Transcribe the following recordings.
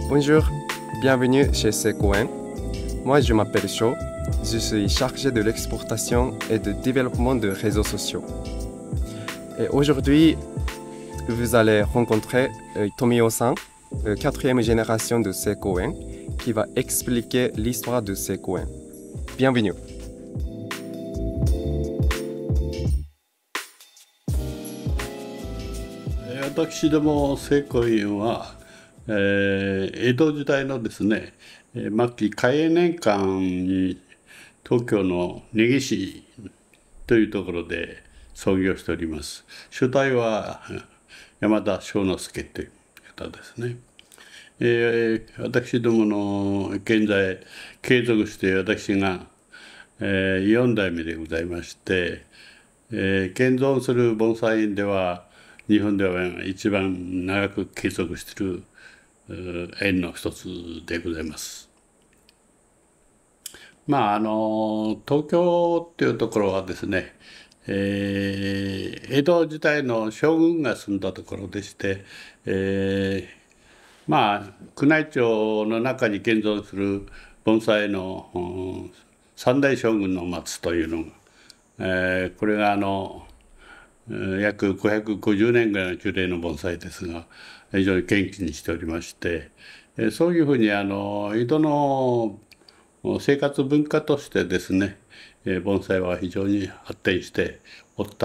Bonjour, bienvenue chez Secoin. Moi, je m'appelle Sho. Je suis chargé de l'exportation et de développement de réseaux sociaux. Et aujourd'hui, vous allez rencontrer Tomio-san, quatrième génération de Secoin, qui va expliquer l'histoire de Secoin. Bienvenue. 私ども聖光院は、江戸時代のですね、末期嘉永年間に東京の根岸というところで創業しております。初代は山田庄之助という方ですね。私どもの現在継続して私が、4代目でございまして、現存する盆栽園では日本では一番長く継続している園の一つでございます。東京っていうところはですね、江戸時代の将軍が住んだところでして、宮内庁の中に現存する盆栽の三代将軍の松というのが、これが約550年ぐらいの樹齢の盆栽ですが、非常に元気にしておりまして、そういうふうに江戸の生活文化としてですね、盆栽は非常に発展しておった、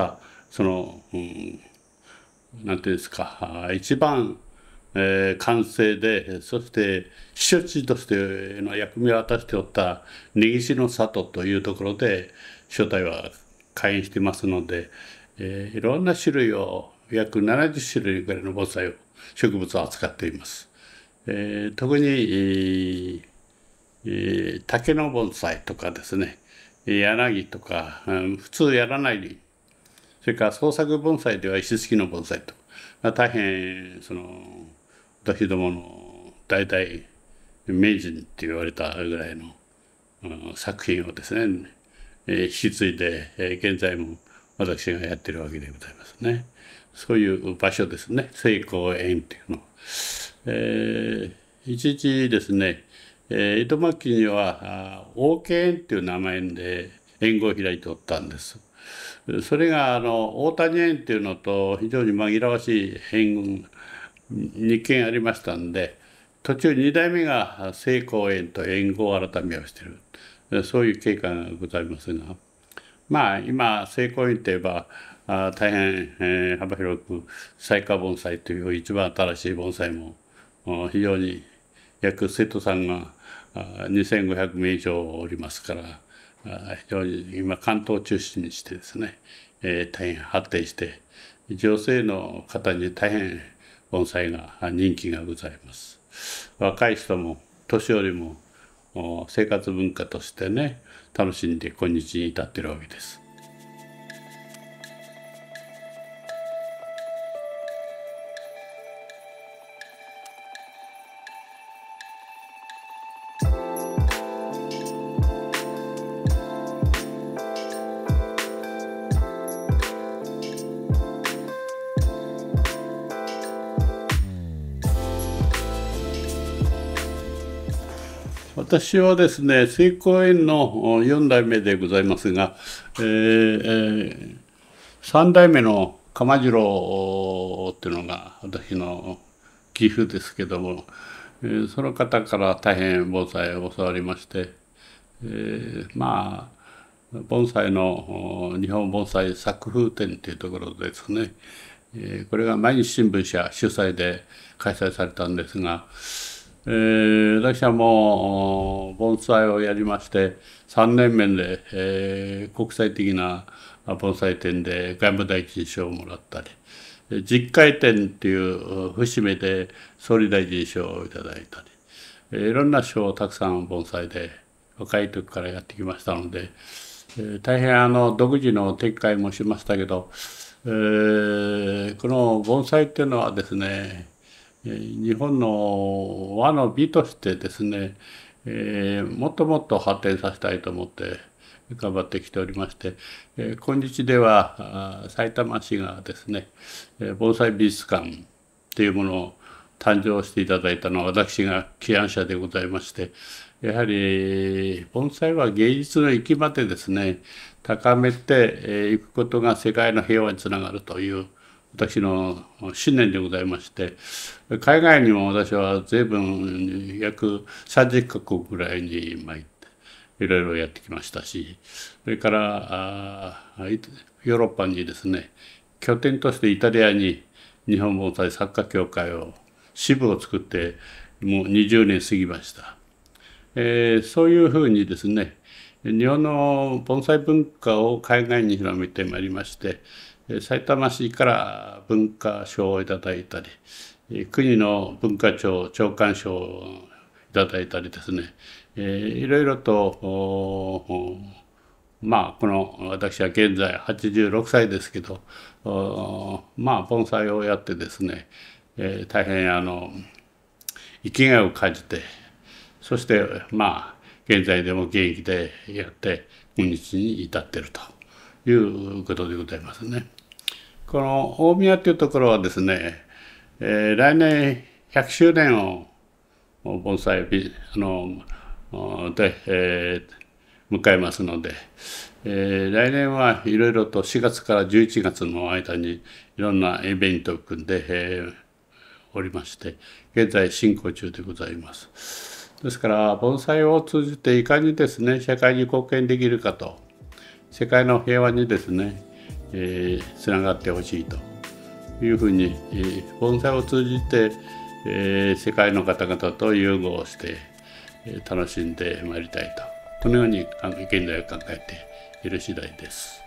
なんていうんですか、一番完成で、そして避暑地としての役目を果たしておった根岸の里というところで初代は開園してますので、いろんな種類を約70種類ぐらいの盆栽植物を扱っています。特に、竹の盆栽とかですね、柳とか、普通やらないそれから創作盆栽では石突きの盆栽と、大変私どもの大々名人って言われたぐらいの、作品をですね、引き継いで、現在も私がやってるわけでございますね。そういう場所ですね、聖光園っていうの。一時ですね、江戸末期には大家園っていう名前で園号を開いておったんです。それが大谷園っていうのと非常に紛らわしい園2軒ありましたんで、途中2代目が聖光園と園号改めをしている、そういう経過がございますが、今聖光園といえば大変、幅広く彩花盆栽という一番新しい盆栽も非常に約生徒さんが2500名以上おりますから、非常に今関東を中心にしてですね、大変発展して女性の方に大変盆栽が人気がございます。若い人も年寄りも生活文化としてね、楽しんで今日に至っているわけです。私はですね、聖光園の4代目でございますが、3代目の鎌次郎っていうのが私の義父ですけども、その方から大変盆栽を教わりまして、盆栽の日本盆栽作風展というところですね、これが毎日新聞社主催で開催されたんですが、私はもう盆栽をやりまして3年目で、国際的な盆栽展で外務大臣賞をもらったり、実会展っていう節目で総理大臣賞をいただいたり、いろんな賞をたくさん盆栽で若い時からやってきましたので、大変独自の展開もしましたけど、この盆栽っていうのはですね、日本の和の美としてですね、もっともっと発展させたいと思って頑張ってきておりまして、今日ではさいたま市がですね、盆栽美術館っていうもの誕生していただいたのは私が起案者でございまして、やはり盆栽は芸術の域までですね、高めていくことが世界の平和につながるという私の信念でございまして、海外にも私は随分約30カ国ぐらいに参っていろいろやってきましたし、それからヨーロッパにですね、拠点としてイタリアに日本盆栽作家協会を支部を作ってもう20年過ぎました。そういうふうにですね、日本の盆栽文化を海外に広めてまいりまして、さいたま市から文化賞をいただいたり、国の文化庁長官賞をいただいたりですね、いろいろとこの私は現在86歳ですけど、盆栽をやってですね、大変生きがいを感じて、そして現在でも現役でやって今日に至っているということでございますね。この大宮というところはですね、来年100周年を盆栽で迎えますので、来年はいろいろと4月から11月の間にいろんなイベントを組んで、おりまして、現在進行中でございます。ですから盆栽を通じていかにですね社会に貢献できるかと、世界の平和にですね、つながってほしいというふうに、盆栽を通じて、世界の方々と融合して、楽しんでまいりたいと、このように現在は考えている次第です。